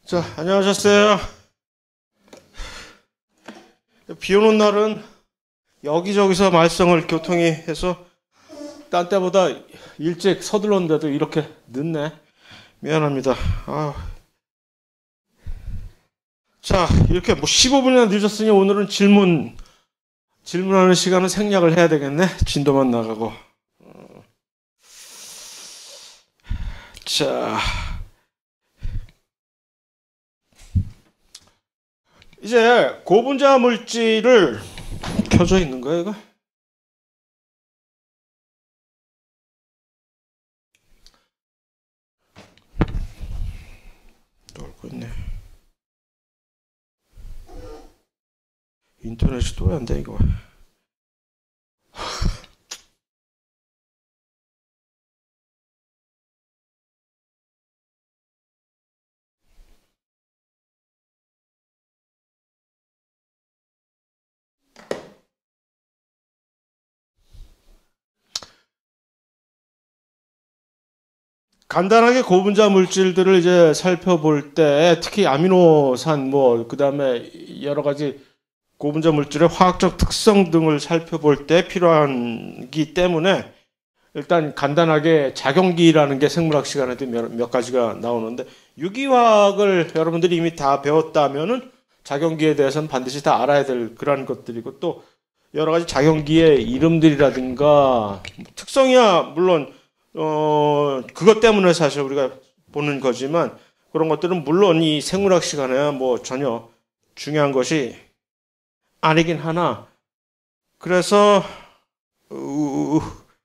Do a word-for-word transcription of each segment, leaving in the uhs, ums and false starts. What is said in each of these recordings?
자, 안녕하셨어요. 비 오는 날은 여기저기서 말썽을 교통이 해서 딴 때보다 일찍 서둘렀는데도 이렇게 늦네. 미안합니다. 아. 자, 이렇게 뭐 십오 분이나 늦었으니 오늘은 질문, 질문하는 시간은 생략을 해야 되겠네. 진도만 나가고. 자. 이제 고분자 물질을 켜져 있는 거야, 이거? 놀고 있네. 인터넷이 또 안 돼, 이거. 간단하게 고분자 물질들을 이제 살펴볼 때 특히 아미노산 뭐 그다음에 여러 가지 고분자 물질의 화학적 특성 등을 살펴볼 때 필요하기 때문에 일단 간단하게 작용기라는 게 생물학 시간에도 몇, 몇 가지가 나오는데 유기화학을 여러분들이 이미 다 배웠다면은 작용기에 대해서는 반드시 다 알아야 될 그런 것들이고 또 여러 가지 작용기의 이름들이라든가 특성이야 물론 어, 그것 때문에 사실 우리가 보는 거지만 그런 것들은 물론 이 생물학 시간에 뭐 전혀 중요한 것이 아니긴 하나. 그래서, 우,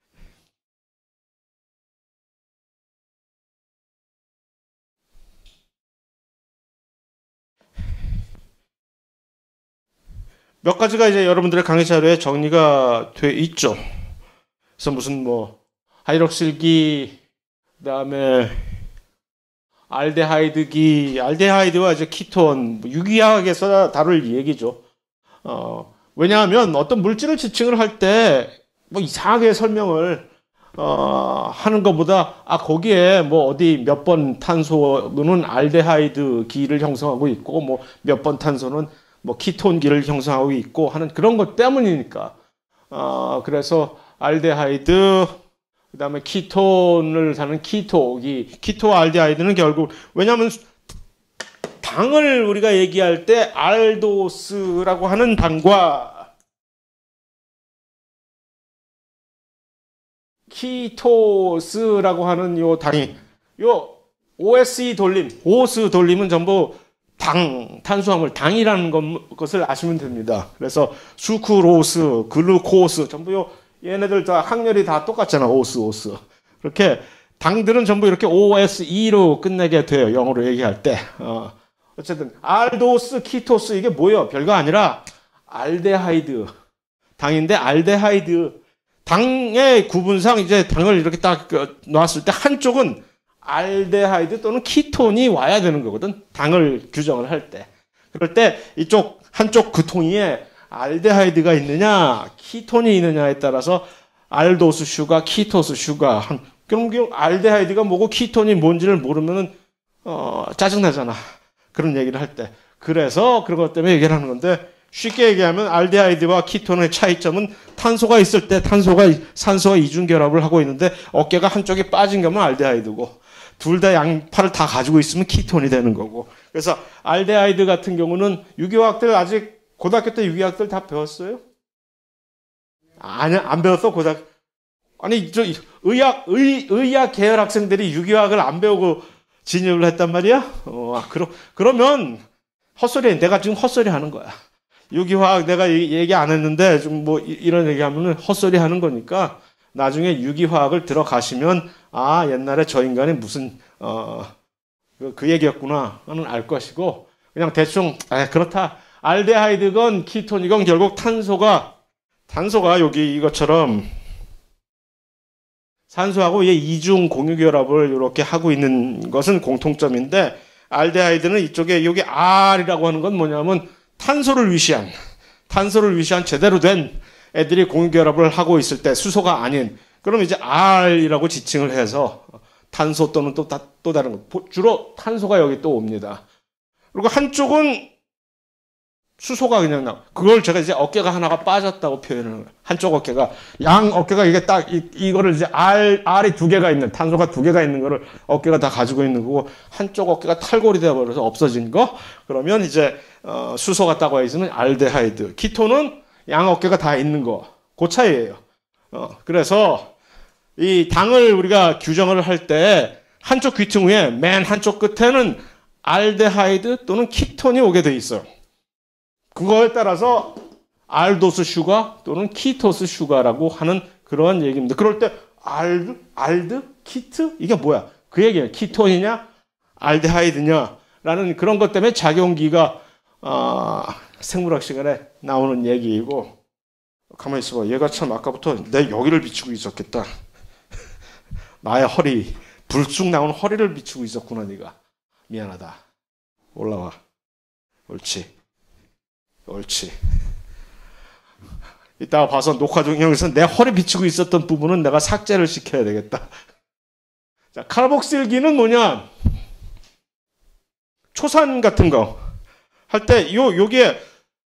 몇 가지가 이제 여러분들의 강의 자료에 정리가 돼 있죠. 그래서 무슨 뭐, 하이록실기, 그 다음에 알데하이드기, 알데하이드와 이제 키톤, 유기화학에서 다룰 얘기죠. 어, 왜냐하면 어떤 물질을 지칭을 할 때 뭐 이상하게 설명을 어, 하는 것보다 아 거기에 뭐 어디 몇 번 탄소는 알데하이드 기를 형성하고 있고 뭐 몇 번 탄소는 뭐 키톤 기를 형성하고 있고 하는 그런 것 때문이니까 어, 그래서 알데하이드 그 다음에 키톤을 사는 키토기, 키토 알데하이드는 결국, 왜냐하면 당을 우리가 얘기할 때 알도스라고 하는 당과 키토스라고 하는 요 당이, 요 오에스이 돌림, 오스 돌림은 전부 당, 탄수화물, 당이라는 것, 것을 아시면 됩니다. 그래서 수크로스, 글루코스, 전부 요 얘네들 다 항렬이 다 똑같잖아. 오스, 오스. 그렇게 당들은 전부 이렇게 오에스이로 끝내게 돼요. 영어로 얘기할 때. 어. 어쨌든 알도스, 키토스 이게 뭐예요? 별거 아니라 알데하이드 당인데 알데하이드 당의 구분상 이제 당을 이렇게 딱 놨을 때 한쪽은 알데하이드 또는 키톤이 와야 되는 거거든. 당을 규정을 할 때. 그럴 때 이쪽 한쪽 그 통이에 알데하이드가 있느냐, 키톤이 있느냐에 따라서 알도스 슈가, 키토스 슈가. 한, 그럼 그 알데하이드가 뭐고 키톤이 뭔지를 모르면은 어, 짜증나잖아. 그런 얘기를 할 때. 그래서 그런 것 때문에 얘기를 하는 건데 쉽게 얘기하면 알데하이드와 키톤의 차이점은 탄소가 있을 때 탄소가 산소와 이중 결합을 하고 있는데 어깨가 한쪽에 빠진 거면 알데하이드고 둘 다 양팔을 다 가지고 있으면 키톤이 되는 거고. 그래서 알데하이드 같은 경우는 유기화학들 아직 고등학교 때 유기학들 다 배웠어요? 아니, 안 배웠어, 고등학교. 아니, 저, 의학, 의, 의학 계열 학생들이 유기학을 안 배우고 진입을 했단 말이야? 어, 그러, 그러면, 헛소리, 내가 지금 헛소리 하는 거야. 유기화학 내가 얘기 안 했는데, 좀 뭐, 이런 얘기 하면은 헛소리 하는 거니까, 나중에 유기화학을 들어가시면, 아, 옛날에 저 인간이 무슨, 어, 그, 그 얘기였구나, 는 알 것이고, 그냥 대충, 아, 그렇다. 알데하이드건 키톤이건 결국 탄소가 탄소가 여기 이것처럼 산소하고 얘 이중 공유 결합을 이렇게 하고 있는 것은 공통점인데 알데하이드는 이쪽에 여기 R이라고 하는 건 뭐냐면 탄소를 위시한 탄소를 위시한 제대로 된 애들이 공유 결합을 하고 있을 때 수소가 아닌 그럼 이제 R이라고 지칭을 해서 탄소 또는 또, 또 다른 거 주로 탄소가 여기 또 옵니다. 그리고 한쪽은 수소가 그냥 나와. 그걸 제가 이제 어깨가 하나가 빠졌다고 표현을 해요. 한쪽 어깨가, 양 어깨가 이게 딱, 이, 이거를 이제 알, 알이 두 개가 있는, 탄소가 두 개가 있는 거를 어깨가 다 가지고 있는 거고, 한쪽 어깨가 탈골이 되어버려서 없어진 거, 그러면 이제, 어, 수소가 따고 있으면 알데하이드. 키톤은 양 어깨가 다 있는 거. 그 차이예요. 어, 그래서 이 당을 우리가 규정을 할 때 한쪽 귀퉁 위에 맨 한쪽 끝에는 알데하이드 또는 키톤이 오게 돼 있어요. 그거에 따라서 알도스 슈가 또는 키토스 슈가라고 하는 그런 얘기입니다. 그럴 때 알드, 알드, 키트 이게 뭐야? 그 얘기예요. 키톤이냐, 알데하이드냐 라는 그런 것 때문에 작용기가 어, 생물학 시간에 나오는 얘기이고, 가만히 있어봐. 얘가 참 아까부터 내 여기를 비추고 있었겠다. 나의 허리, 불쑥 나오는 허리를 비추고 있었구나 네가. 미안하다. 올라와. 옳지. 옳지. 이따가 봐서 녹화 중에서 내 허리 비추고 있었던 부분은 내가 삭제를 시켜야 되겠다. 자, 카르복실기는 뭐냐? 초산 같은 거 할 때 요 요게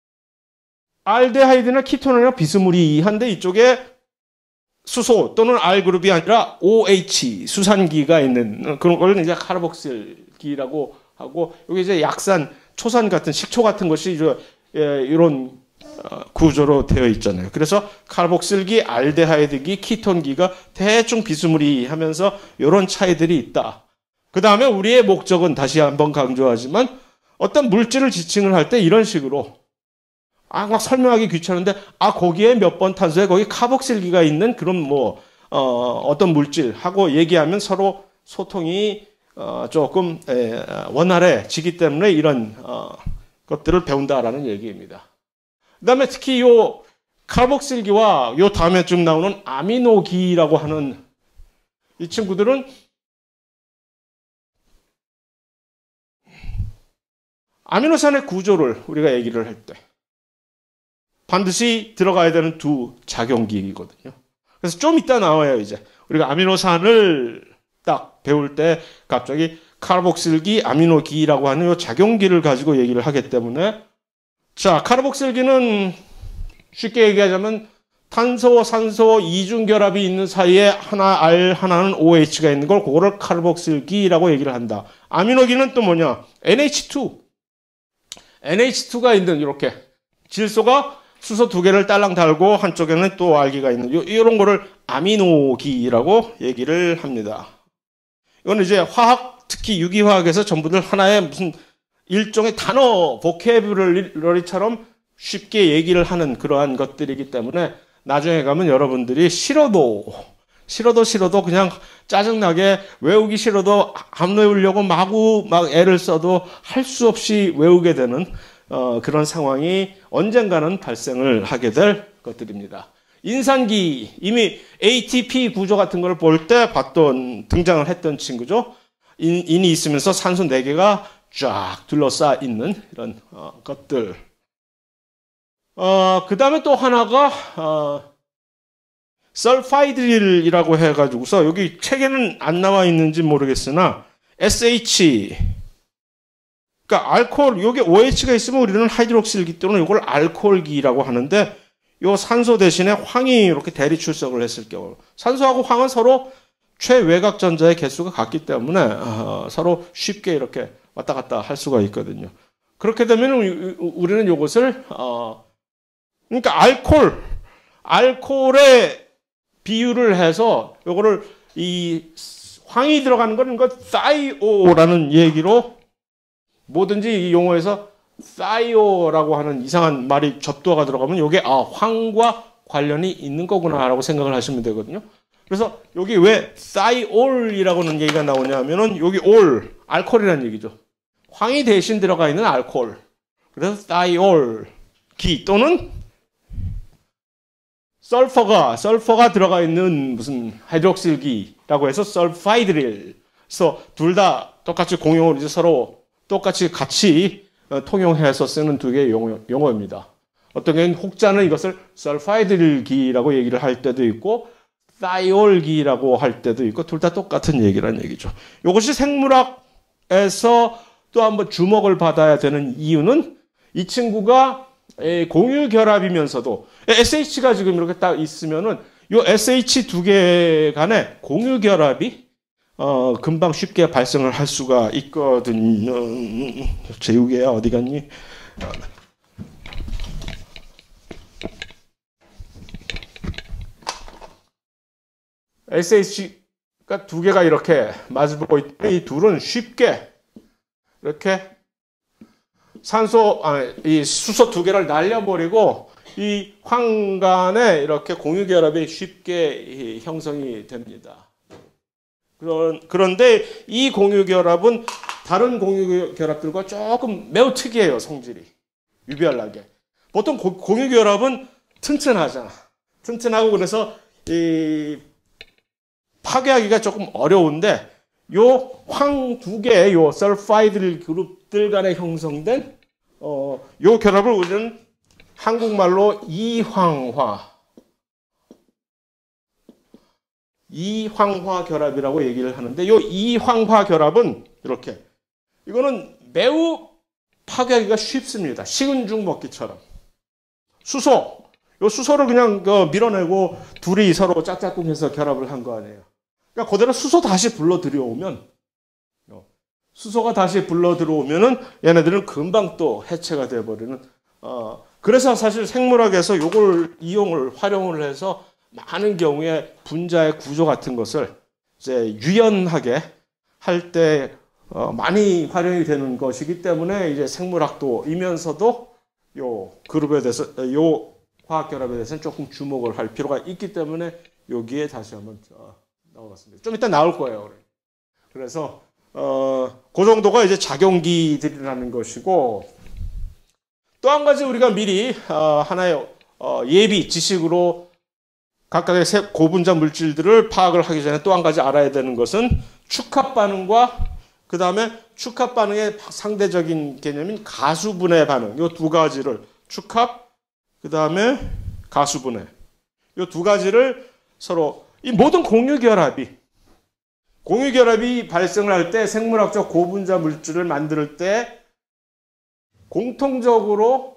알데하이드나 키톤이나 비스무리한데 이쪽에 수소 또는 R 그룹이 아니라 오에이치 수산기가 있는 그런 걸 이제 카르복실기라고 하고, 여기 이제 약산, 초산 같은 식초 같은 것이 이제 예, 이런 구조로 되어 있잖아요. 그래서 카르복실기, 알데하이드기, 키톤기가 대충 비스무리하면서 이런 차이들이 있다. 그 다음에 우리의 목적은 다시 한번 강조하지만 어떤 물질을 지칭을 할 때 이런 식으로 아, 막 설명하기 귀찮은데 아, 거기에 몇 번 탄소에 거기 카복실기가 있는 그런 뭐 어, 어떤 물질하고 얘기하면 서로 소통이 어, 조금 에, 원활해지기 때문에 이런 어, 것들을 배운다라는 얘기입니다. 그 다음에 특히 요 카복실기와 요 다음에 좀 나오는 아미노기라고 하는 이 친구들은 아미노산의 구조를 우리가 얘기를 할 때 반드시 들어가야 되는 두 작용기이거든요. 그래서 좀 이따 나와요. 이제 우리가 아미노산을 딱 배울 때 갑자기 카르복실기, 아미노기라고 하는 이 작용기를 가지고 얘기를 하기 때문에, 자, 카르복실기는 쉽게 얘기하자면 탄소, 산소 이중결합이 있는 사이에 하나 R, 하나는 오에이치가 있는 걸 그거를 카르복실기라고 얘기를 한다. 아미노기는 또 뭐냐? 엔에이치 투. 엔에이치 투가 있는 이렇게 질소가 수소 두 개를 딸랑 달고 한쪽에는 또 알기가 있는 요, 이런 거를 아미노기라고 얘기를 합니다. 이건 이제 화학, 특히 유기화학에서 전부들 하나의 무슨 일종의 단어, 보캐블러리처럼 쉽게 얘기를 하는 그러한 것들이기 때문에 나중에 가면 여러분들이 싫어도, 싫어도 싫어도 그냥 짜증나게 외우기 싫어도 안 외우려고 마구 막 애를 써도 할 수 없이 외우게 되는 어, 그런 상황이 언젠가는 발생을 하게 될 것들입니다. 인산기, 이미 에이티피 구조 같은 걸 볼 때 봤던, 등장을 했던 친구죠. 인, 인이 있으면서 산소 네 개가 쫙 둘러싸 있는 이런 어, 것들. 어, 그 다음에 또 하나가 어, 설파이드릴이라고 해가지고서 여기 책에는 안 나와 있는지 모르겠으나 에스에이치, 그러니까 알코올, 여기 오에이치가 있으면 우리는 하이드록실기 또는 이걸 알코올기라고 하는데, 요 산소 대신에 황이 이렇게 대리 출석을 했을 경우, 산소하고 황은 서로 최외곽 전자의 개수가 같기 때문에 어, 서로 쉽게 이렇게 왔다 갔다 할 수가 있거든요. 그렇게 되면 우리는 이것을 어, 그러니까 알코올, 알코올에 비유를 해서 요거를 이 황이 들어가는 건 이거 사이오라는 얘기로, 뭐든지 이 용어에서 사이오라고 하는 이상한 말이 접두어가 들어가면 이게 아, 황과 관련이 있는 거구나라고 생각을 하시면 되거든요. 그래서 여기 왜 사이올이라고는 얘기가 나오냐면은 여기 올, 알코올이라는 얘기죠. 황이 대신 들어가 있는 알코올. 그래서 사이올기 또는 설퍼가, 설퍼가 들어가 있는 무슨 하이드록실기라고 해서 설파이드릴. 그래서 둘 다 똑같이 공용을 이제 서로 똑같이 같이 통용해서 쓰는 두 개의 용어, 용어입니다. 어떤 경우는 혹자는 이것을 설파이드릴기라고 얘기를 할 때도 있고 사이올기라고 할 때도 있고 둘 다 똑같은 얘기란 얘기죠. 이것이 생물학에서 또 한번 주목을 받아야 되는 이유는 이 친구가 공유 결합이면서도 에스에이치가 지금 이렇게 딱 있으면은 요 에스에이치 두 개 간의 공유 결합이 어 금방 쉽게 발생을 할 수가 있거든요. 재욱이야 어디 갔니? 에스에이치가 두 개가 이렇게 마주보고 있는데 이 둘은 쉽게 이렇게 산소, 아, 이 수소 두 개를 날려버리고 이 황간에 이렇게 공유결합이 쉽게 형성이 됩니다. 그런, 그런데 이 공유결합은 다른 공유결합들과 조금 매우 특이해요, 성질이. 유별나게. 보통 고, 공유결합은 튼튼하잖아. 튼튼하고 그래서 이 파괴하기가 조금 어려운데 요 황 두 개의 요 설파이드 그룹들 간에 형성된 어, 요 결합을 우리는 한국말로 이황화 이황화 결합이라고 얘기를 하는데 요 이황화 결합은 이렇게 이거는 매우 파괴하기가 쉽습니다. 식은 죽 먹기처럼. 수소 요 수소를 그냥 그 밀어내고 둘이 서로 짝짝꿍해서 결합을 한 거 아니에요. 그러니까 그대로 수소 다시 불러 들여오면 수소가 다시 불러 들어오면은 얘네들은 금방 또 해체가 돼버리는. 어 그래서 사실 생물학에서 요걸 이용을 활용을 해서 많은 경우에 분자의 구조 같은 것을 이제 유연하게 할 때 어, 많이 활용이 되는 것이기 때문에 이제 생물학도이면서도 요 그룹에 대해서 요 화학 결합에 대해서는 조금 주목을 할 필요가 있기 때문에 여기에 다시 한번 나와봤습니다. 좀 이따 나올 거예요. 그래서 어, 그 정도가 이제 작용기들이라는 것이고 또 한 가지 우리가 미리 어, 하나의 어, 예비 지식으로 각각의 고분자 물질들을 파악을 하기 전에 또 한 가지 알아야 되는 것은 축합 반응과 그 다음에 축합 반응의 상대적인 개념인 가수분해 반응 이 두 가지를 축합 그 다음에 가수분해 이 두 가지를 서로 이 모든 공유결합이 공유결합이 발생을 할 때 생물학적 고분자 물질을 만들 때 공통적으로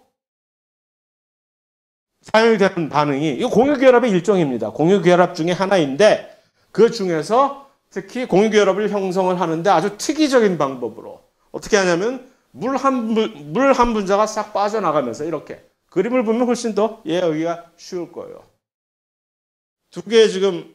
사용이 되는 반응이 이 공유결합의 일종입니다. 공유결합 중에 하나인데 그 중에서 특히 공유결합을 형성을 하는데 아주 특이적인 방법으로 어떻게 하냐면 물 한 물 한 분자가 싹 빠져나가면서 이렇게 그림을 보면 훨씬 더 이해하기가 쉬울 거예요. 두 개의 지금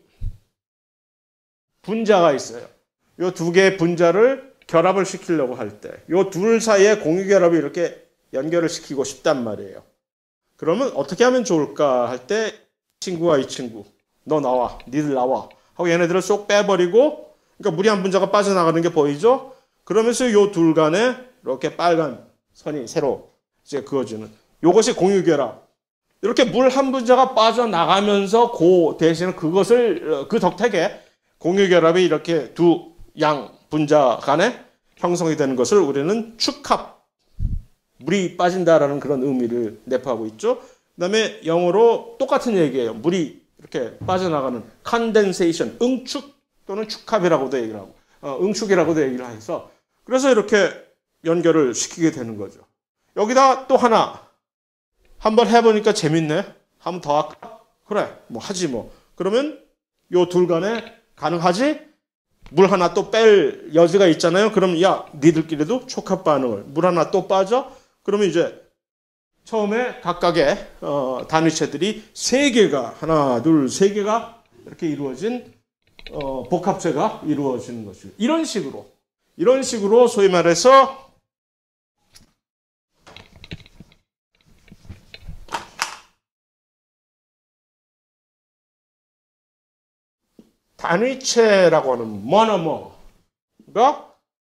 분자가 있어요. 이 두 개의 분자를 결합을 시키려고 할 때 이 둘 사이에 공유결합을 이렇게 연결을 시키고 싶단 말이에요. 그러면 어떻게 하면 좋을까 할 때 친구와 이 친구 너 나와 니들 나와 하고 얘네들을 쏙 빼버리고 그러니까 물이 한 분자가 빠져나가는 게 보이죠? 그러면서 이 둘 간에 이렇게 빨간 선이 새로 이제 그어지는 이것이 공유결합. 이렇게 물 한 분자가 빠져나가면서 그 대신에 그것을 그 덕택에 공유결합이 이렇게 두 양 분자 간에 형성이 되는 것을 우리는 축합, 물이 빠진다라는 그런 의미를 내포하고 있죠. 그 다음에 영어로 똑같은 얘기예요. 물이 이렇게 빠져나가는 condensation, 응축 또는 축합이라고도 얘기를 하고, 어, 응축이라고도 얘기를 해서 그래서 이렇게 연결을 시키게 되는 거죠. 여기다 또 하나 한번 해보니까 재밌네. 한번 더 할까? 그래, 뭐 하지 뭐. 그러면 요 둘 간에 가능하지? 물 하나 또 뺄 여지가 있잖아요. 그럼 야, 니들끼리도 촉합 반응을 물 하나 또 빠져? 그러면 이제 처음에 각각의 어, 단위체들이 세 개가 하나, 둘, 세 개가 이렇게 이루어진 어, 복합체가 이루어지는 것이고 이런 식으로 이런 식으로 소위 말해서 단위체라고 하는 모노머가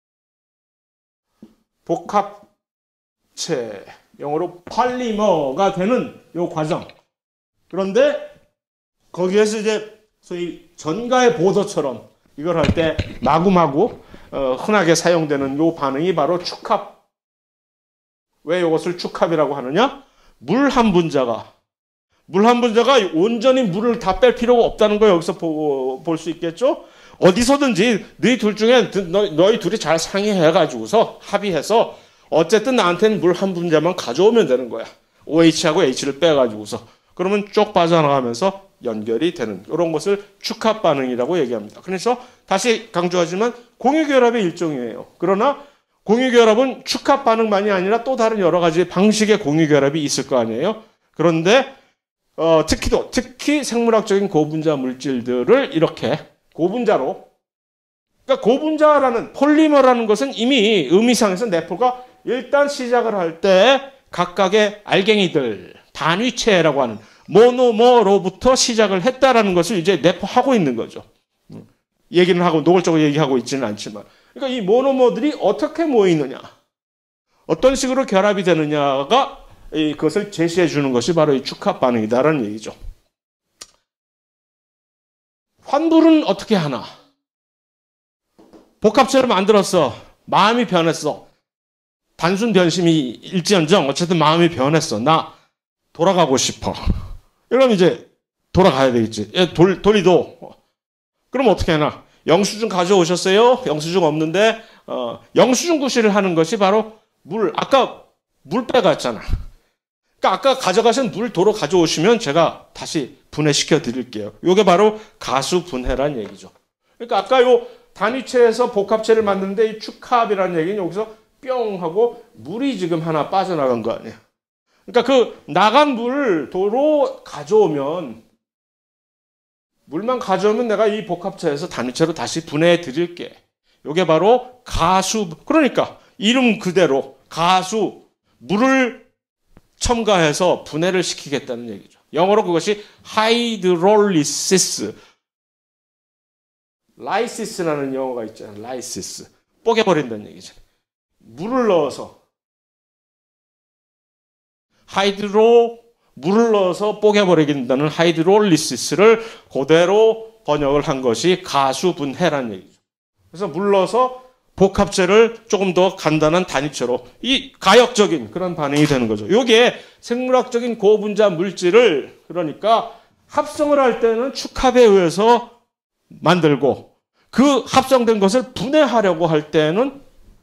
복합체, 영어로 폴리머가 되는 이 과정. 그런데 거기에서 이제 소위 전가의 보도처럼 이걸 할 때 마구마구 어, 흔하게 사용되는 이 반응이 바로 축합. 왜 이것을 축합이라고 하느냐? 물 한 분자가 물 한 분자가 온전히 물을 다 뺄 필요가 없다는 거 여기서 볼 수 있겠죠? 어디서든지 너희 둘 중에 너, 너희 둘이 잘 상의해가지고서 합의해서 어쨌든 나한테는 물 한 분자만 가져오면 되는 거야. 오에이치하고 H를 빼가지고서. 그러면 쭉 빠져나가면서 연결이 되는 이런 것을 축합 반응이라고 얘기합니다. 그래서 다시 강조하지만 공유결합의 일종이에요. 그러나 공유결합은 축합 반응만이 아니라 또 다른 여러 가지 방식의 공유결합이 있을 거 아니에요. 그런데 어, 특히도 특히 생물학적인 고분자 물질들을 이렇게 고분자로, 그러니까 고분자라는 폴리머라는 것은 이미 의미상에서 내포가 일단 시작을 할 때 각각의 알갱이들, 단위체라고 하는 모노머로부터 시작을 했다라는 것을 이제 내포하고 있는 거죠. 얘기는 하고 노골적으로 얘기하고 있지는 않지만, 그러니까 이 모노머들이 어떻게 모이느냐, 어떤 식으로 결합이 되느냐가 그것을 제시해 주는 것이 바로 이 축합 반응이다라는 얘기죠. 환불은 어떻게 하나? 복합체를 만들었어. 마음이 변했어. 단순 변심이 일지언정 어쨌든 마음이 변했어. 나 돌아가고 싶어. 그럼 이제 돌아가야 되겠지. 돌, 돌이도. 그럼 어떻게 하나? 영수증 가져오셨어요? 영수증 없는데 어, 영수증 구실을 하는 것이 바로 물. 아까 물 빼갔잖아. 그러니까 아까 가져가신 물 도로 가져오시면 제가 다시 분해시켜 드릴게요. 이게 바로 가수 분해란 얘기죠. 그러니까 아까 요 단위체에서 복합체를 만드는데 이 축합이라는 얘기는 여기서 뿅 하고 물이 지금 하나 빠져나간 거 아니에요. 그러니까 그 나간 물 도로 가져오면, 물만 가져오면 내가 이 복합체에서 단위체로 다시 분해해 드릴게. 이게 바로 가수. 그러니까 이름 그대로 가수, 물을 첨가해서 분해를 시키겠다는 얘기죠. 영어로 그것이 하이드롤리시스, 라이시스라는 영어가 있잖아요. 라이시스. 뽀개버린다는 얘기죠. 물을 넣어서, 하이드로, 물을 넣어서 뽀개버리긴다는 하이드롤리시스를 그대로 번역을 한 것이 가수분해라는 얘기죠. 그래서 물 넣어서 복합체를 조금 더 간단한 단위체로, 이 가역적인 그런 반응이 되는 거죠. 이게 생물학적인 고분자 물질을, 그러니까 합성을 할 때는 축합에 의해서 만들고, 그 합성된 것을 분해하려고 할 때는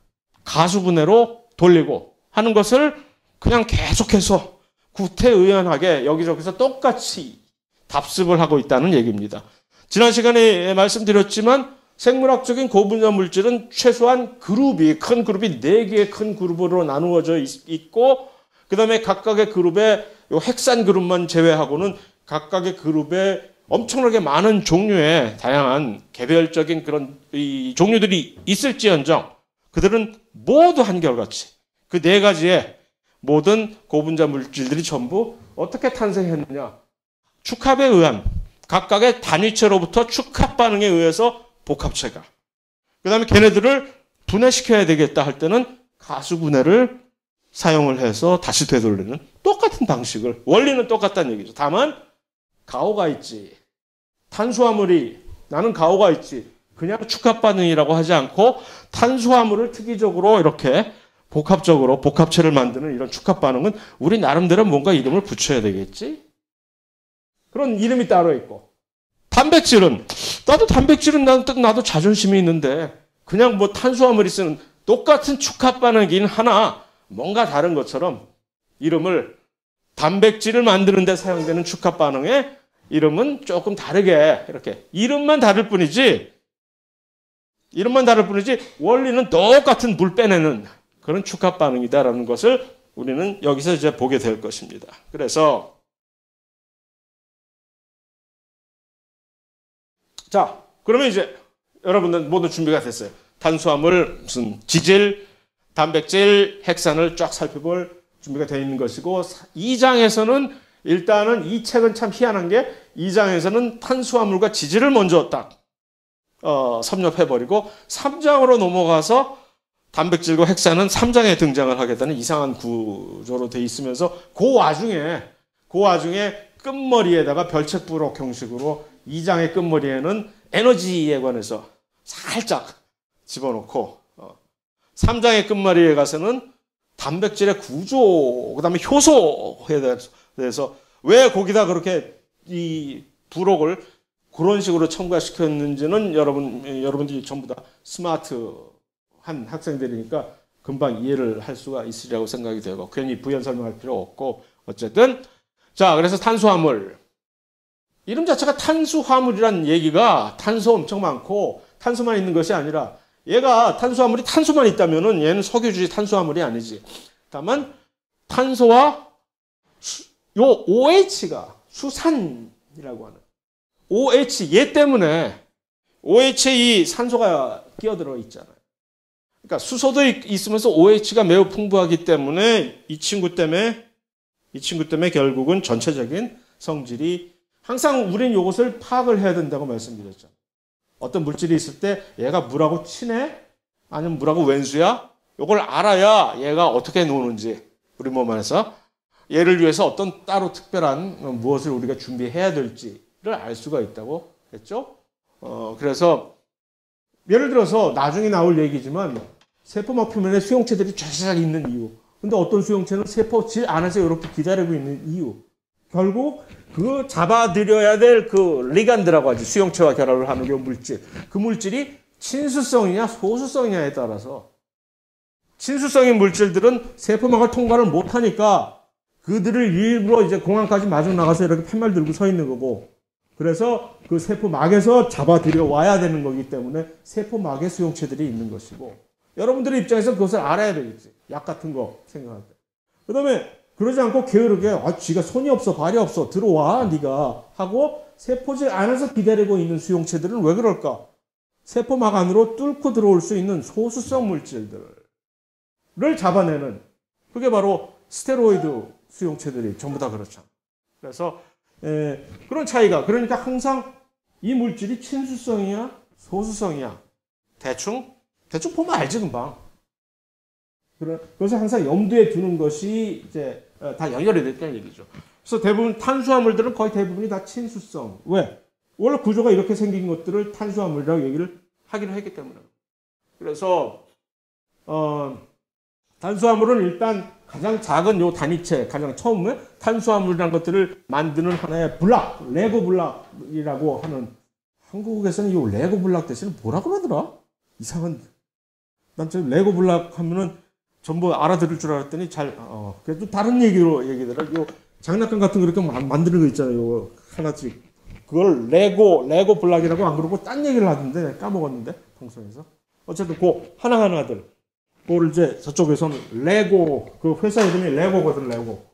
가수분해로 돌리고 하는 것을 그냥 계속해서 구태의연하게 여기저기서 똑같이 답습을 하고 있다는 얘기입니다. 지난 시간에 말씀드렸지만 생물학적인 고분자 물질은 최소한 그룹이, 큰 그룹이 네 개의 큰 그룹으로 나누어져 있고, 그 다음에 각각의 그룹에 요 핵산 그룹만 제외하고는 각각의 그룹에 엄청나게 많은 종류의 다양한 개별적인 그런 이 종류들이 있을지언정 그들은 모두 한결같이 그 네 가지의 모든 고분자 물질들이 전부 어떻게 탄생했느냐. 축합에 의한 각각의 단위체로부터 축합 반응에 의해서 복합체가. 그 다음에 걔네들을 분해시켜야 되겠다 할 때는 가수분해를 사용을 해서 다시 되돌리는 똑같은 방식을, 원리는 똑같다는 얘기죠. 다만 가오가 있지. 탄수화물이, 나는 가오가 있지. 그냥 축합 반응이라고 하지 않고 탄수화물을 특이적으로 이렇게 복합적으로 복합체를 만드는 이런 축합 반응은 우리 나름대로 뭔가 이름을 붙여야 되겠지? 그런 이름이 따로 있고, 단백질은, 나도 단백질은 나도, 나도 자존심이 있는데 그냥 뭐 탄수화물이 쓰는 똑같은 축합 반응이긴 하나 뭔가 다른 것처럼 이름을, 단백질을 만드는 데 사용되는 축합 반응의 이름은 조금 다르게, 이렇게 이름만 다를 뿐이지 이름만 다를 뿐이지 원리는 똑같은 물 빼내는 그런 축합 반응이다라는 것을 우리는 여기서 이제 보게 될 것입니다. 그래서 자, 그러면 이제 여러분들 모두 준비가 됐어요. 탄수화물, 무슨 지질, 단백질, 핵산을 쫙 살펴볼 준비가 되어 있는 것이고, 이 장에서는 일단은 이 책은 참 희한한 게 이 장에서는 탄수화물과 지질을 먼저 딱 어, 섭렵해버리고 삼 장으로 넘어가서 단백질과 핵산은 삼 장에 등장을 하게 되는 이상한 구조로 돼 있으면서 그 와중에 그 와중에 끝머리에다가 별책부록 형식으로 이 장의 끝머리에는 에너지에 관해서 살짝 집어넣고 어, 삼 장의 끝머리에 가서는 단백질의 구조, 그 다음에 효소에 대해서 왜 거기다 그렇게 이 부록을 그런 식으로 첨가시켰는지는 여러분, 여러분들이 전부 다 스마트한 학생들이니까 금방 이해를 할 수가 있으리라고 생각이 되고, 괜히 부연 설명할 필요 없고, 어쨌든. 자, 그래서 탄수화물. 이름 자체가 탄수화물이란 얘기가 탄소 엄청 많고, 탄소만 있는 것이 아니라, 얘가 탄수화물이 탄소만 있다면은 얘는 석유주의 탄수화물이 아니지. 다만, 탄소와 수, 요 오에이치가 수산이라고 하는. 오에이치, 얘 때문에 오에이치에 이 산소가 끼어들어 있잖아요. 그러니까 수소도 있으면서 오에이치가 매우 풍부하기 때문에 이 친구 때문에 이 친구 때문에 결국은 전체적인 성질이 항상 우리는 이것을 파악을 해야 된다고 말씀드렸죠. 어떤 물질이 있을 때 얘가 물하고 친해? 아니면 물하고 왼수야? 이걸 알아야 얘가 어떻게 노는지 우리 몸 안에서 얘를 위해서 어떤 따로 특별한 무엇을 우리가 준비해야 될지를 알 수가 있다고 했죠. 어, 그래서 예를 들어서 나중에 나올 얘기지만 세포막 표면에 수용체들이 쫙 있는 이유. 근데 어떤 수용체는 세포 질 안에서 이렇게 기다리고 있는 이유. 결국 그 잡아들여야 될 그 리간드라고 하지. 수용체와 결합을 하는 그 물질. 그 물질이 친수성이냐 소수성이냐에 따라서 친수성인 물질들은 세포막을 통과를 못하니까 그들을 일부러 이제 공항까지 마중 나가서 이렇게 팻말 들고 서 있는 거고, 그래서 그 세포막에서 잡아들여 와야 되는 거기 때문에 세포막에 수용체들이 있는 것이고, 여러분들의 입장에서 그것을 알아야 되겠지. 약 같은 거 생각할 때. 그 다음에 그러지 않고 게으르게 아, 쥐가 손이 없어 발이 없어 들어와 네가 하고 세포질 안에서 기다리고 있는 수용체들은 왜 그럴까? 세포막 안으로 뚫고 들어올 수 있는 소수성 물질들을 잡아내는, 그게 바로 스테로이드 수용체들이 전부 다 그렇죠. 그래서 에, 그런 차이가, 그러니까 항상 이 물질이 친수성이야 소수성이야 대충 대충 보면 알지 금방. 그래서 항상 염두에 두는 것이 이제 다 연결이 됐다는 얘기죠. 그래서 대부분 탄수화물들은 거의 대부분이 다 친수성. 왜? 원래 구조가 이렇게 생긴 것들을 탄수화물이라고 얘기를 하기로 했기 때문에. 그래서 어, 탄수화물은 일단 가장 작은 요 단위체, 가장 처음에 탄수화물이라는 것들을 만드는 하나의 블락, 레고 블락이라고 하는, 한국에서는 이 레고 블락 대신에 뭐라고 하더라? 이상한, 난 저 레고 블락 하면은 전부 알아들을 줄 알았더니 잘, 어, 그래도 다른 얘기로 얘기더라. 요 장난감 같은 거 이렇게 만드는 거 있잖아요. 요 하나씩. 그걸 레고, 레고 블락이라고 안 그러고 딴 얘기를 하던데 까먹었는데, 방송에서. 어쨌든 그 하나하나들. 그걸 이제 저쪽에서는 레고, 그 회사 이름이 레고거든, 레고.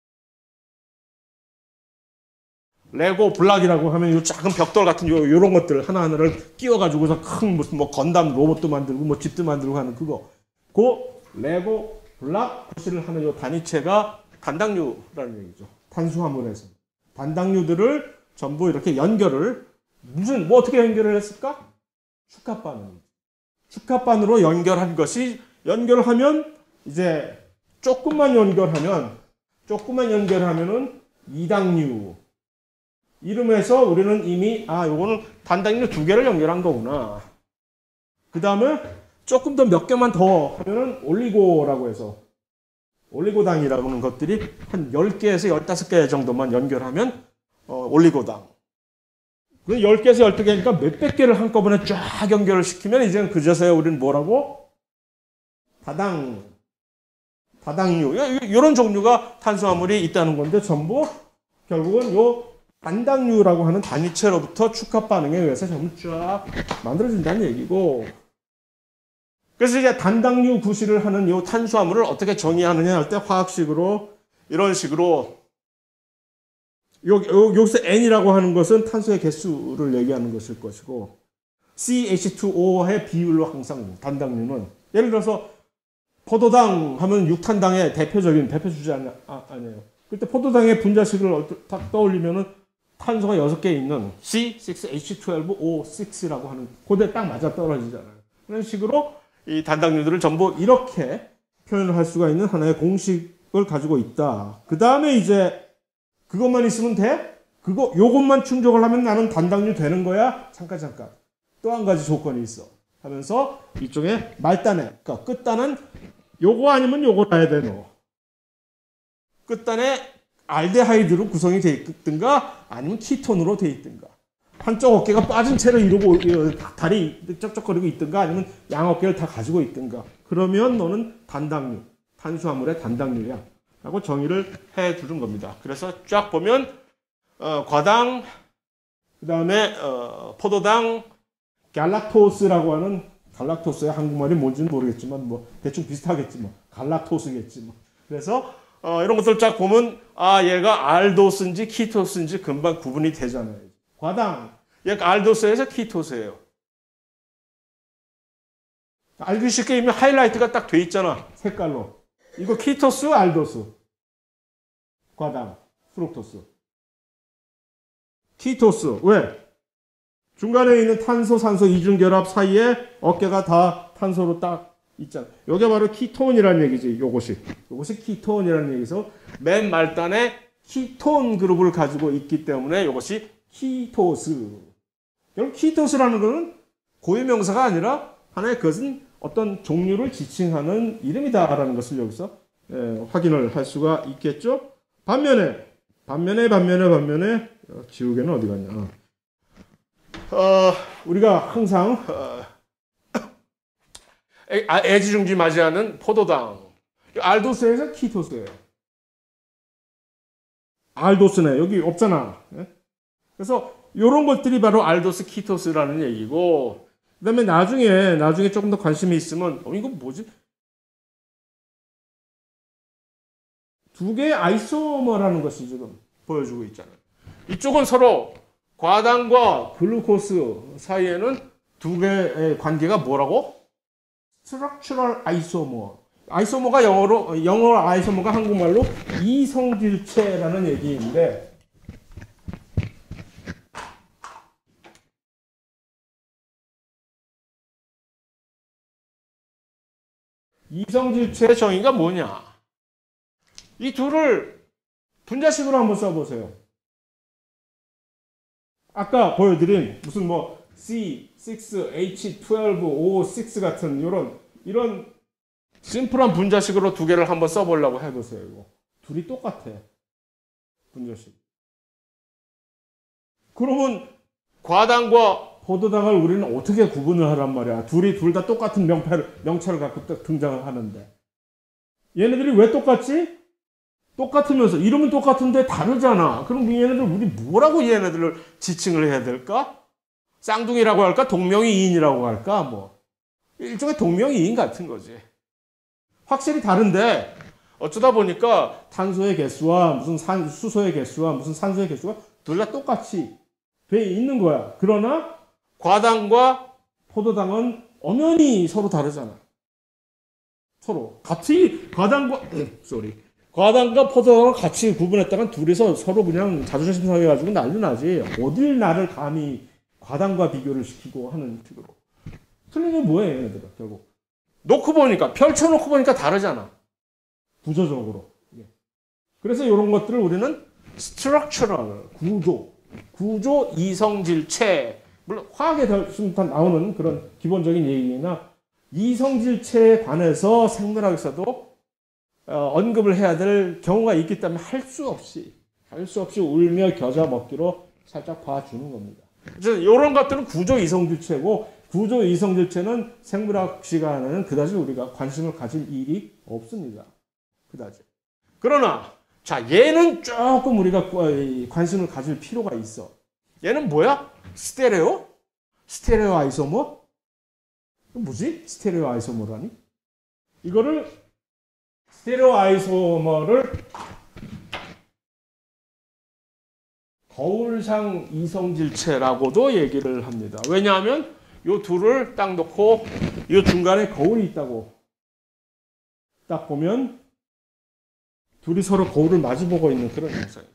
레고 블락이라고 하면 요 작은 벽돌 같은 요, 요런 것들 하나하나를 끼워가지고서 큰 무슨 뭐 건담 로봇도 만들고 뭐 집도 만들고 하는 그거. 그 레고 블락 표시를 하는 요 단위체가 단당류라는 얘기죠. 탄수화물에서. 단당류들을 전부 이렇게 연결을, 무슨, 뭐 어떻게 연결을 했을까? 축합반으로. 축합반으로 연결한 것이, 연결하면 이제 조금만 연결하면, 조금만 연결하면은 이당류. 이름에서 우리는 이미, 아, 요거는 단당류 두 개를 연결한 거구나. 그 다음에 조금 더 몇 개만 더 하면은 올리고라고 해서, 올리고당이라고 하는 것들이 한 열 개에서 열다섯 개 정도만 연결하면, 어, 올리고당. 그 열 개에서 열두 개니까 몇백 개를 한꺼번에 쫙 연결을 시키면 이제는 그저서야 우리는 뭐라고? 다당, 다당류. 이런 종류가 탄수화물이 있다는 건데 전부 결국은 요 단당류라고 하는 단위체로부터 축합 반응에 의해서 전부 쫙 만들어진다는 얘기고. 그래서 이제 단당류 구실을 하는 요 탄수화물을 어떻게 정의하느냐 할 때 화학식으로 이런 식으로 요, 요, 여기서 N이라고 하는 것은 탄소의 개수를 얘기하는 것일 것이고, 씨 에이치 투 오의 비율로 항상 단당류는, 예를 들어서 포도당 하면 육탄당의 대표적인 대표 주제 아니, 아, 아니에요. 그때 포도당의 분자식을 딱 떠올리면은 탄소가 여섯 개 있는 씨 식스 에이치 트웰브 오 식스라고 하는 그대 딱 맞아 떨어지잖아요. 그런 식으로 이 단당류들을 전부 이렇게 표현을 할 수가 있는 하나의 공식을 가지고 있다. 그 다음에 이제 그것만 있으면 돼? 그거, 요것만 충족을 하면 나는 단당류 되는 거야? 잠깐, 잠깐. 또 한 가지 조건이 있어. 하면서 일종의 말단에, 그러니까 끝단은 요거 아니면 요거 나야 돼, 너. 끝단에 알데하이드로 구성이 돼 있든가, 아니면 키톤으로 돼 있든가. 한쪽 어깨가 빠진 채로 이러고 다리 쩍쩍거리고 있든가 아니면 양 어깨를 다 가지고 있든가 그러면 너는 단당류, 탄수화물의 단당류야 라고 정의를 해 주는 겁니다. 그래서 쫙 보면 어, 과당, 그 다음에 어, 포도당, 갈락토스라고 하는 갈락토스의 한국말이 뭔지는 모르겠지만 뭐 대충 비슷하겠지 뭐 갈락토스겠지 뭐. 그래서 어, 이런 것들 쫙 보면 아 얘가 알도스인지 키토스인지 금방 구분이 되잖아요. 과당, 얘가 알도스에서 키토스예요. 알기 쉽게 이미 하이라이트가 딱 돼 있잖아 색깔로. 이거 키토스, 알도스, 과당, 프룩토스. 키토스 왜? 중간에 있는 탄소, 산소 이중결합 사이에 어깨가 다 탄소로 딱 있잖아. 이게 바로 키톤이라는 얘기지. 요것이. 요것이 키톤이라는 얘기에서 맨 말단에 키톤 그룹을 가지고 있기 때문에 이것이 키토스. 여러분 키토스라는 것은 고유명사가 아니라 하나의 그것은 어떤 종류를 지칭하는 이름이다라는 것을 여기서 예, 확인을 할 수가 있겠죠. 반면에 반면에 반면에 반면에 지우개는 어디 갔냐. 어, 우리가 항상 어, 애지중지 맞이하는 포도당. 알도스에서 키토스예요. 알도스네. 여기 없잖아. 그래서 이런 것들이 바로 알도스 키토스라는 얘기고 그 다음에 나중에 나중에 조금 더 관심이 있으면 어, 이거 뭐지? 두 개의 아이소머라는 것을 지금 보여주고 있잖아요. 이쪽은 서로 과당과 글루코스 사이에는 두 개의 관계가 뭐라고? Structural isomer. 아이소머가 영어로, 영어로 아이소머가 한국말로 이성질체라는 얘기인데, 이성질체의 정의가 뭐냐? 이 둘을 분자식으로 한번 써보세요. 아까 보여드린 무슨 뭐 C, 육, H, 십이, O, 육 같은 이런 이런 심플한 분자식으로 두 개를 한번 써보려고 해보세요. 이거. 둘이 똑같아. 분자식. 그러면 과당과 포도당을 우리는 어떻게 구분을 하란 말이야. 둘이 둘 다 똑같은 명패를, 명찰을 갖고 딱 등장을 하는데. 얘네들이 왜 똑같지? 똑같으면서 이름은 똑같은데 다르잖아. 그럼 얘네들 우리 뭐라고 얘네들을 지칭을 해야 될까? 쌍둥이라고 할까? 동명이인이라고 할까? 뭐 일종의 동명이인 같은 거지. 확실히 다른데 어쩌다 보니까 탄소의 개수와 무슨 산, 수소의 개수와 무슨 산소의 개수가 둘 다 똑같이 돼 있는 거야. 그러나 과당과 포도당은 엄연히 서로 다르잖아. 서로 같이 과당과 쏘리 과당과 포도당을 같이 구분했다간 둘이서 서로 그냥 자존심 상해가지고 난리 나지. 어딜 나를 감히 과당과 비교를 시키고 하는 식으로. 틀린 게 뭐예요, 얘네들은 결국. 놓고 보니까, 펼쳐놓고 보니까 다르잖아. 구조적으로. 그래서 이런 것들을 우리는 structural, 구조, 구조 이성질체, 물론 화학에 다 나오는 그런 기본적인 얘기나 이성질체에 관해서 생물학에서도 어, 언급을 해야 될 경우가 있기 때문에 할 수 없이 할 수 없이 울며 겨자 먹기로 살짝 봐주는 겁니다. 그래서 이런 것들은 구조 이성질체고 구조 이성질체는 생물학 시간에는 그다지 우리가 관심을 가질 일이 없습니다. 그다지. 그러나 자 얘는 조금 우리가 관심을 가질 필요가 있어. 얘는 뭐야? 스테레오? 스테레오 아이소머? 뭐지? 스테레오 아이소머라니? 이거를 스테레오 아이소머를 거울상 이성질체라고도 얘기를 합니다. 왜냐하면 이 둘을 딱 놓고 이 중간에 거울이 있다고 딱 보면 둘이 서로 거울을 마주보고 있는 그런 형상이죠.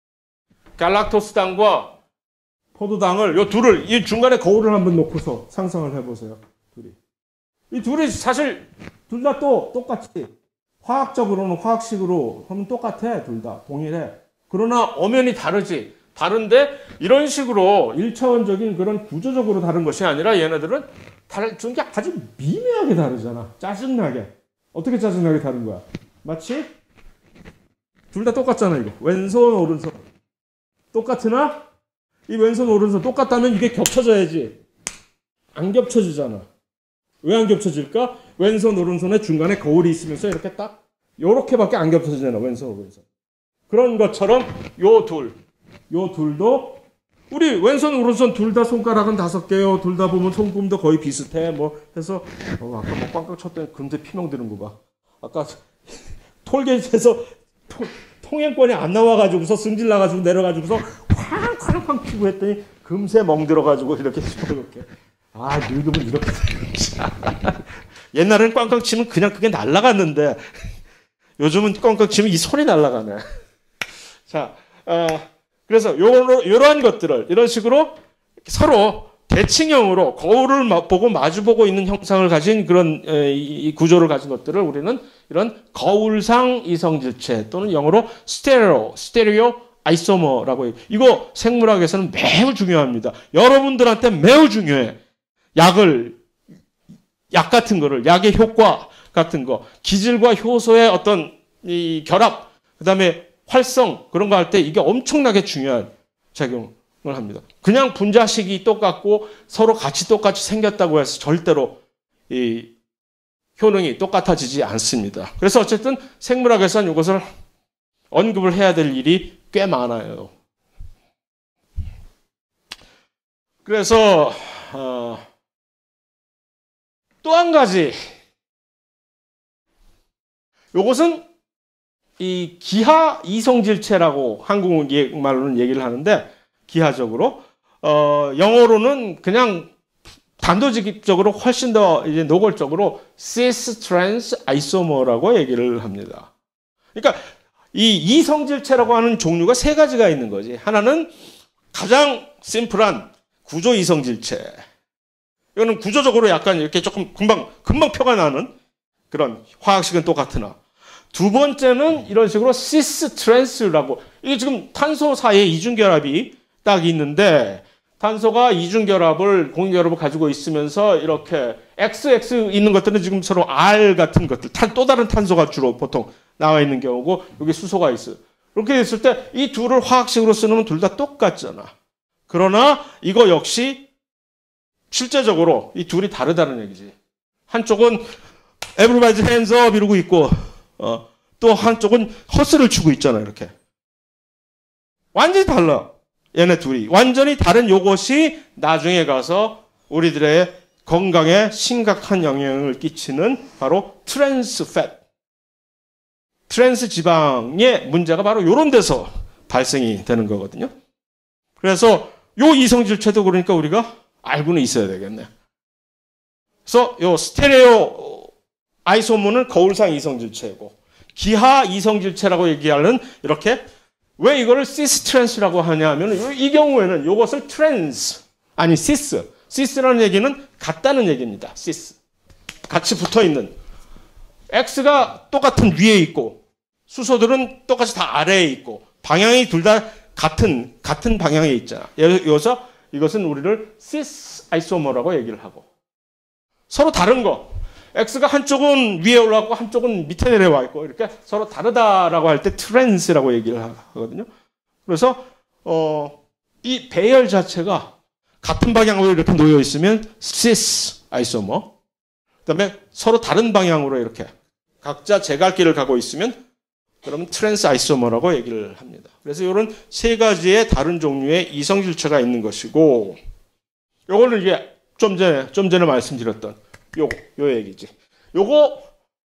갈락토스당과 포도당을 이 둘을 이 중간에 거울을 한번 놓고서 상상을 해보세요. 둘이 이 둘이 사실 둘 다 또 똑같이 화학적으로는 화학식으로 하면 똑같아. 둘 다 동일해. 그러나 엄연히 다르지. 다른데 이런 식으로 일차원적인 그런 구조적으로 다른 것이 아니라 얘네들은 다른 게 아주 미묘하게 다르잖아. 짜증나게. 어떻게 짜증나게 다른 거야? 마치 둘 다 똑같잖아. 이거 왼손 오른손 똑같으나 이 왼손 오른손 똑같다면 이게 겹쳐져야지. 안 겹쳐지잖아. 왜 안 겹쳐질까? 왼손 오른손의 중간에 거울이 있으면서 이렇게 딱 요렇게밖에 안 겹쳐지잖아. 왼손 오른손. 그런 것처럼 요 둘, 요 둘도 우리 왼손 오른손 둘 다 손가락은 다섯 개요. 둘 다 보면 손금도 거의 비슷해. 뭐 해서 어, 아까 뭐 꽝꽝 쳤더니 금세 피멍 드는 거 봐. 아까 톨게이트에서 통, 통행권이 안 나와가지고서 승질 나가지고 내려가지고서 쾅쾅쾅 피고 했더니 금세 멍들어가지고 이렇게 이렇게. 아, 늙으면 이렇게 옛날에는 꽝꽝 치면 그냥 그게 날아갔는데 요즘은 꽝꽝 치면 이 손이 날아가네. 자, 어, 그래서 요러, 요러한 것들을 이런 식으로 서로 대칭형으로 거울을 보고 마주보고 있는 형상을 가진 그런 에, 이 구조를 가진 것들을 우리는 이런 거울상 이성질체 또는 영어로 스테레오, 스테레오 아이소머라고 해요. 이거 생물학에서는 매우 중요합니다. 여러분들한테 매우 중요해. 약을, 약 같은 거를, 약의 효과 같은 거, 기질과 효소의 어떤 이 결합, 그 다음에 활성, 그런 거 할 때 이게 엄청나게 중요한 작용을 합니다. 그냥 분자식이 똑같고 서로 같이 똑같이 생겼다고 해서 절대로 이 효능이 똑같아지지 않습니다. 그래서 어쨌든 생물학에서는 이것을 언급을 해야 될 일이 꽤 많아요. 그래서, 어, 또 한 가지, 요것은 이 기하 이성질체라고 한국말로는 얘기를 하는데, 기하적으로, 어, 영어로는 그냥 단도직입적으로 훨씬 더 이제 노골적으로 cis trans isomer라고 얘기를 합니다. 그러니까 이 이성질체라고 하는 종류가 세 가지가 있는 거지. 하나는 가장 심플한 구조 이성질체. 이거는 구조적으로 약간 이렇게 조금 금방, 금방 표가 나는 그런 화학식은 똑같으나. 두 번째는 이런 식으로 시스 트랜스라고. 이게 지금 탄소 사이에 이중결합이 딱 있는데, 탄소가 이중결합을, 공유결합을 가지고 있으면서 이렇게 엑스 엑스 있는 것들은 지금 서로 R 같은 것들, 또 다른 탄소가 주로 보통 나와 있는 경우고, 여기 수소가 있어요. 그렇게 됐을 때 이 둘을 화학식으로 쓰면 둘 다 똑같잖아. 그러나 이거 역시 실제적으로 이 둘이 다르다는 얘기지. 한쪽은 everybody's hands up 이러고 있고, 어, 또 한쪽은 허스를 추고 있잖아, 이렇게. 완전히 달라. 얘네 둘이. 완전히 다른 요것이 나중에 가서 우리들의 건강에 심각한 영향을 끼치는 바로 트랜스 팻. 트랜스 지방의 문제가 바로 요런 데서 발생이 되는 거거든요. 그래서 요 이성질체도 그러니까 우리가 알고는 있어야 되겠네. 그래서 요 스테레오 아이소모는 거울상 이성질체고, 기하 이성질체라고 얘기하는 이렇게 왜 이거를 시스 트랜스라고 하냐 하면 이 경우에는 이것을 트랜스 아니 시스 시스라는 얘기는 같다는 얘기입니다. 시스 같이 붙어 있는 X가 똑같은 위에 있고 수소들은 똑같이 다 아래에 있고 방향이 둘 다 같은 같은 방향에 있잖아. 여기서 이것은 우리를 시스 아이소머라고 얘기를 하고, 서로 다른 거 X가 한쪽은 위에 올라가고 한쪽은 밑에 내려와 있고 이렇게 서로 다르다라고 할 때 트랜스라고 얘기를 하거든요. 그래서 어, 이 배열 자체가 같은 방향으로 이렇게 놓여 있으면 시스 아이소머, 그다음에 서로 다른 방향으로 이렇게 각자 제갈길을 가고 있으면 그러면 트랜스 아이소머라고 얘기를 합니다. 그래서 이런 세 가지의 다른 종류의 이성질체가 있는 것이고, 요거는 이게 좀 전에 좀 전에 말씀드렸던 요, 요 얘기지. 요거,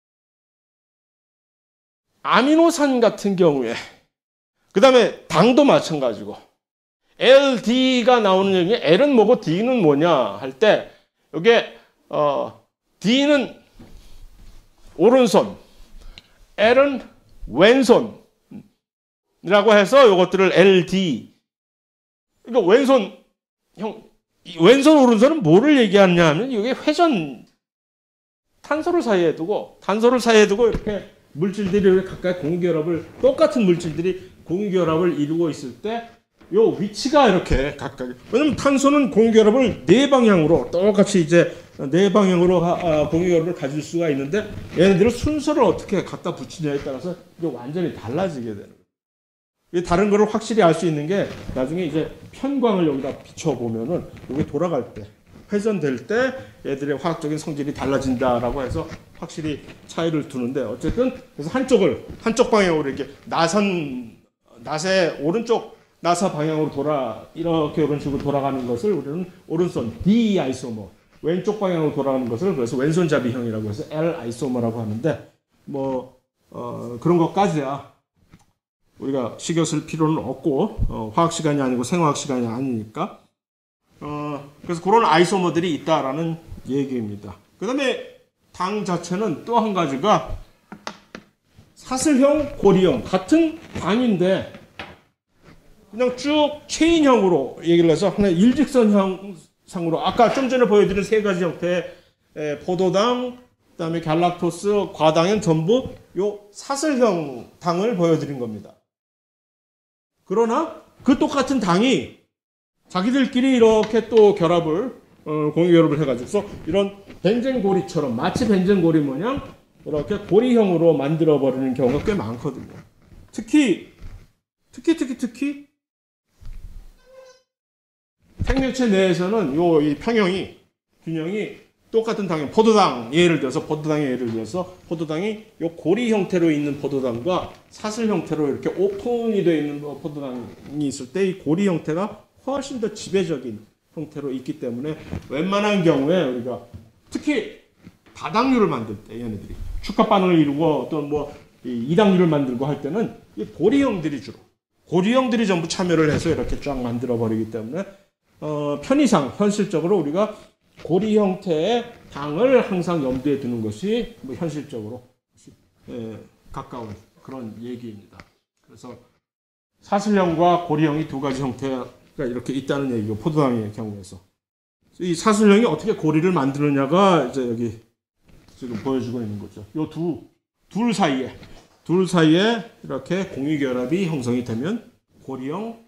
아미노산 같은 경우에, 그 다음에 당도 마찬가지고, 엘디가 나오는 얘기, L은 뭐고 D는 뭐냐 할 때, 요게, 어, D는 오른손, L은 왼손이라고 해서 요것들을 엘디. 그러니까 왼손, 형, 왼손, 오른손은 뭐를 얘기하느냐 하면, 이게 회전, 탄소를 사이에 두고, 탄소를 사이에 두고 이렇게 물질들이 이렇게 가까이 공유결합을, 똑같은 물질들이 공유결합을 이루고 있을 때, 요 위치가 이렇게 가까이. 왜냐면 탄소는 공유결합을 네 방향으로, 똑같이 이제 네 방향으로 하, 공유결합을 가질 수가 있는데, 얘네들은 순서를 어떻게 갖다 붙이냐에 따라서 이게 완전히 달라지게 되는 거예요. 이 다른 거를 확실히 알 수 있는 게 나중에 이제 편광을 여기다 비춰보면은 여기 돌아갈 때 회전될 때 얘들의 화학적인 성질이 달라진다라고 해서 확실히 차이를 두는데 어쨌든 그래서 한쪽을 한쪽 방향으로 이렇게 나선 낫의 오른쪽 나사 방향으로 돌아 이렇게 이런 식으로 돌아가는 것을 우리는 오른손 D 아이소머, 왼쪽 방향으로 돌아가는 것을 그래서 왼손잡이형이라고 해서 L 아이소머라고 하는데 뭐 어, 그런 것까지야 우리가 신경 쓸 필요는 없고 어, 화학 시간이 아니고 생화학 시간이 아니니까 어, 그래서 그런 아이소머들이 있다라는 얘기입니다. 그 다음에 당 자체는 또 한 가지가 사슬형, 고리형 같은 당인데 그냥 쭉 체인형으로 얘기를 해서 하나 일직선형상으로 아까 좀 전에 보여드린 세 가지 형태의 포도당, 그다음에 갈락토스, 과당은 전부 요 사슬형 당을 보여드린 겁니다. 그러나 그 똑같은 당이 자기들끼리 이렇게 또 결합을 어, 공유 결합을 해가지고서 이런 벤젠고리처럼 마치 벤젠고리 모양 이렇게 고리형으로 만들어 버리는 경우가 꽤 많거든요. 특히 특히 특히 특히 생명체 내에서는 요 이 평형이 균형이 똑같은 당형 포도당 예를 들어서 포도당의 예를 들어서 포도당이 요 고리 형태로 있는 포도당과 사슬 형태로 이렇게 오픈이 되어 있는 포도당이 있을 때 이 고리 형태가 훨씬 더 지배적인 형태로 있기 때문에 웬만한 경우에 우리가 특히 다당류를 만들 때 얘네들이 축합 반응을 이루고 어떤 뭐 이당류를 만들고 할 때는 이 고리형들이 주로 고리형들이 전부 참여를 해서 이렇게 쫙 만들어 버리기 때문에 어, 편의상 현실적으로 우리가 고리 형태의 당을 항상 염두에 두는 것이 뭐 현실적으로 예, 가까운 그런 얘기입니다. 그래서 사슬형과 고리형이 두 가지 형태가 이렇게 있다는 얘기고 포도당의 경우에서 이 사슬형이 어떻게 고리를 만드느냐가 이제 여기 지금 보여주고 있는 거죠. 요 두 둘 사이에 둘 사이에 이렇게 공유결합이 형성이 되면 고리형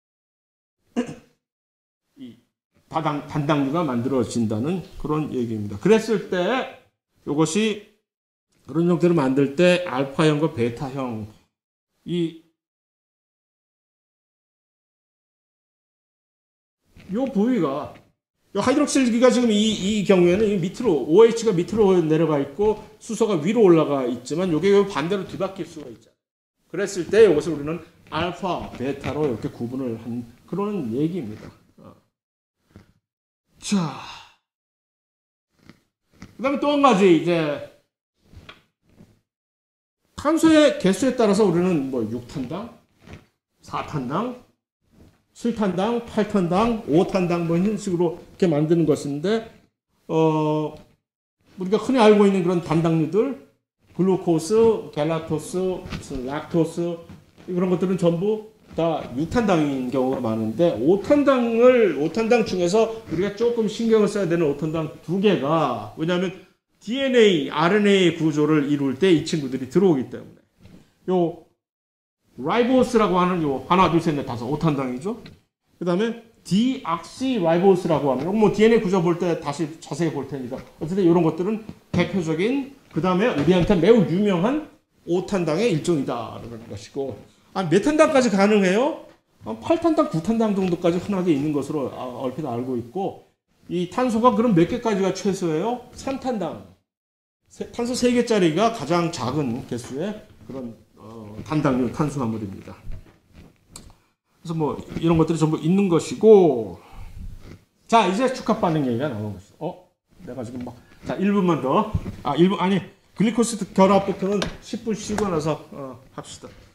이 다당, 단당류가 만들어진다는 그런 얘기입니다. 그랬을 때 이것이 그런 형태로 만들 때 알파형과 베타형 이 요 부위가 요 하이드록실기가 지금 이, 이 경우에는 이 밑으로 오에이치가 밑으로 내려가 있고 수소가 위로 올라가 있지만 요게 반대로 뒤바뀔 수가 있잖아요. 그랬을 때 이것을 우리는 알파, 베타로 이렇게 구분을 한 그런 얘기입니다. 자, 그 다음에 또 한 가지, 이제, 탄소의 개수에 따라서 우리는 뭐 육 탄당, 사 탄당, 칠 탄당, 팔 탄당, 오 탄당, 뭐 이런 식으로 이렇게 만드는 것인데, 어, 우리가 흔히 알고 있는 그런 단당류들, 글루코스, 갤락토스, 락토스, 그런 것들은 전부 다 육 탄당인 경우가 많은데 오 탄당을 오 탄당 중에서 우리가 조금 신경을 써야 되는 오 탄당 두 개가 왜냐하면 디엔에이, 알엔에이 구조를 이룰 때 이 친구들이 들어오기 때문에 요 라이보스라고 하는 요 하나 둘 셋 넷 다섯 오 탄당이죠. 그 다음에 디악시 라이보스라고 하는 뭐 디엔에이 구조 볼 때 다시 자세히 볼 테니까 어쨌든 이런 것들은 대표적인 그 다음에 우리한테 매우 유명한 오 탄당의 일종이다라는 것이고. 아, 몇 탄당까지 가능해요? 팔 탄당, 구 탄당 정도까지 흔하게 있는 것으로 얼핏 알고 있고 이 탄소가 그럼 몇 개까지가 최소예요? 삼 탄당. 탄소 세 개짜리가 가장 작은 개수의 그런 어, 단당류 탄수화물입니다. 그래서 뭐 이런 것들이 전부 있는 것이고 자 이제 축합 반응 얘기가 나오는 것이죠. 어? 내가 지금 막 자 일 분만 더. 아 일 분 아니 글리코스 결합부터는 십 분 쉬고 나서 어, 합시다.